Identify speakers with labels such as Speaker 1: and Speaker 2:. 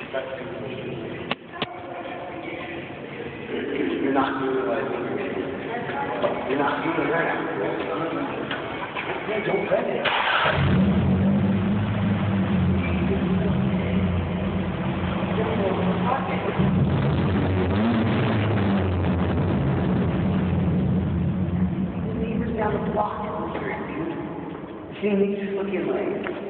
Speaker 1: You're not doing what you're not doing it right now. Yeah, don't let it. The neighbors down the block. See, he's just looking like.